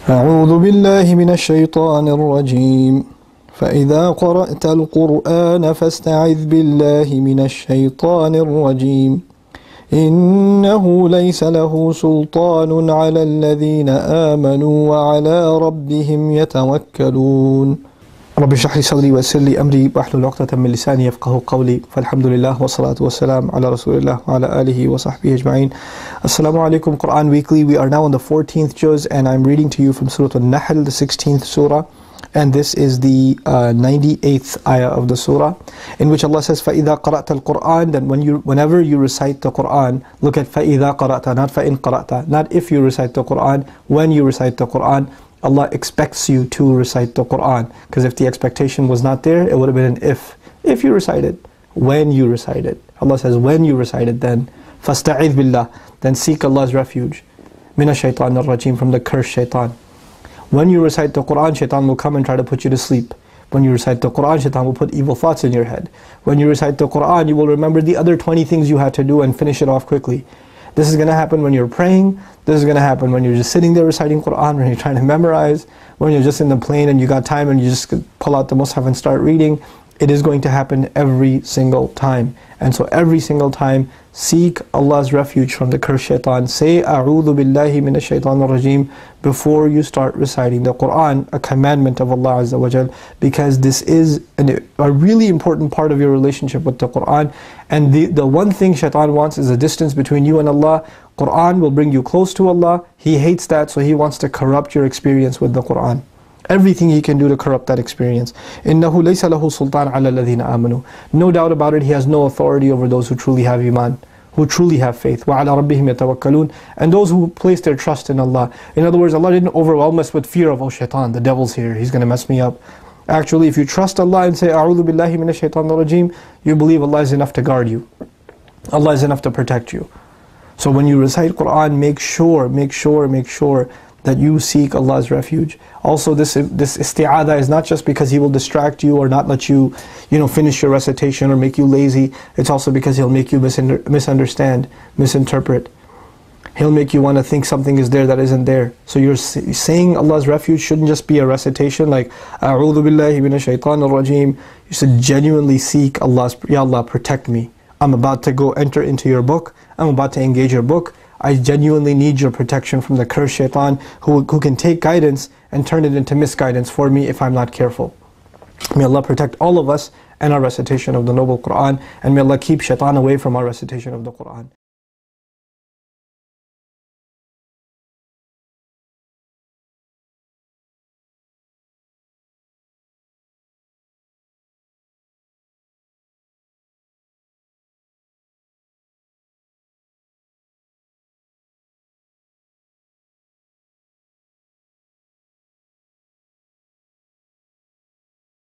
أعوذ بالله من الشيطان الرجيم فإذا قرأت القرآن فاستعذ بالله من الشيطان الرجيم إنه ليس له سلطان على الذين آمنوا وعلى ربهم يتوكلون رب اشرح لي صدري ويسر لي أمري واحلل عقدة من لساني يفقهوا قولي فالحمد لله والصلاة والسلام على رسول الله وعلى آله وصحبه أجمعين. Assalamu alaikum. Quran Weekly. We are now on the 14th juz and I'm reading to you from Surah Al-Nahl, the 16th surah, and this is the 98th ayah of the surah, in which Allah says فَإِذَا قَرَأْتَ الْقُرْآنِ, that whenever you recite the Quran, look at فَإِذَا قَرَأْتَ, not فَإِن قَرَأْتَ, not if you recite the Quran, when you recite the Quran. Allah expects you to recite the Quran, because if the expectation was not there, it would have been an if you recite it, when you recite it. Allah says when you recite it, then فَاسْتَعِذْ بِاللَّهِ, then seek Allah's refuge, مِنَ الشَّيْطَانِ الرَّجِيمِ, from the cursed shaitan. When you recite the Quran, shaitan will come and try to put you to sleep. When you recite the Quran, shaitan will put evil thoughts in your head. When you recite the Quran, you will remember the other 20 things you had to do and finish it off quickly. This is going to happen when you're praying. This is going to happen when you're just sitting there reciting Quran, when you're trying to memorize, when you're just in the plane and you got time and you just pull out the Mus'haf and start reading. It is going to happen every single time. And so every single time, seek Allah's refuge from the cursed shaitan. Say, A'udhu billahi minash shaitanir rajim, before you start reciting the Quran, a commandment of Allah Azza wa Jal, because this is a really important part of your relationship with the Quran. And the one thing shaitan wants is a distance between you and Allah. Quran will bring you close to Allah. He hates that, so he wants to corrupt your experience with the Quran. Everything he can do to corrupt that experience. إِنَّهُ لَيْسَ لَهُ سُلْطَانٌ عَلَى الَّذِينَ آمَنُوا. No doubt about it, he has no authority over those who truly have iman, who truly have faith. وَعَلَى رَبِّهِمْ يَتَوَكَّلُونَ, and those who place their trust in Allah. In other words, Allah didn't overwhelm us with fear of, oh shaitan, the devil's here, he's going to mess me up. Actually, if you trust Allah and say, أَعُوذُ بِاللَّهِ مِنَ الشَّيْطَانِ الرَّجِيمِ, you believe Allah is enough to guard you. Allah is enough to protect you. So when you recite Quran, make sure that you seek Allah's refuge. Also, this isti'adah is not just because He will distract you or not let you, finish your recitation or make you lazy. It's also because He'll make you misunderstand, misinterpret. He'll make you want to think something is there that isn't there. So you're saying Allah's refuge shouldn't just be a recitation like A'udhu billahi minash shaitanir rajim. You should genuinely seek Allah's, Ya Allah, protect me. I'm about to go enter into your book. I'm about to engage your book. I genuinely need your protection from the cursed shaitan who can take guidance and turn it into misguidance for me if I'm not careful. May Allah protect all of us and our recitation of the noble Quran, and may Allah keep shaitan away from our recitation of the Quran.